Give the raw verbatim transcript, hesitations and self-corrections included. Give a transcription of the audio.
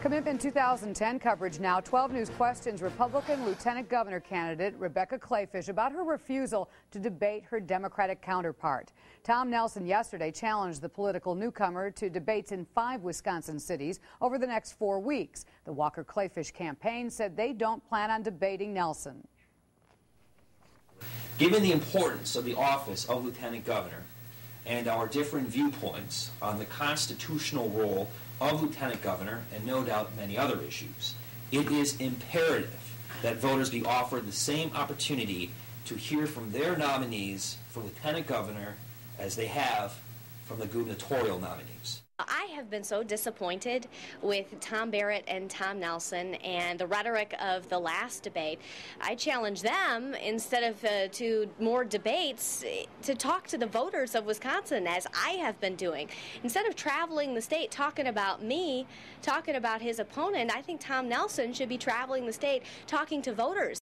Commitment two thousand ten coverage now. twelve News questions Republican Lieutenant Governor candidate Rebecca Kleefisch about her refusal to debate her Democratic counterpart. Tom Nelson yesterday challenged the political newcomer to debates in five Wisconsin cities over the next four weeks. The Walker-Kleefisch campaign said they don't plan on debating Nelson. Given the importance of the office of Lieutenant Governor and our different viewpoints on the constitutional role of Lieutenant Governor and no doubt many other issues, it is imperative that voters be offered the same opportunity to hear from their nominees for Lieutenant Governor as they have from the gubernatorial nominees. I have been so disappointed with Tom Barrett and Tom Nelson and the rhetoric of the last debate. I challenge them, instead of uh, to more debates, to talk to the voters of Wisconsin, as I have been doing. Instead of traveling the state talking about me, talking about his opponent, I think Tom Nelson should be traveling the state talking to voters.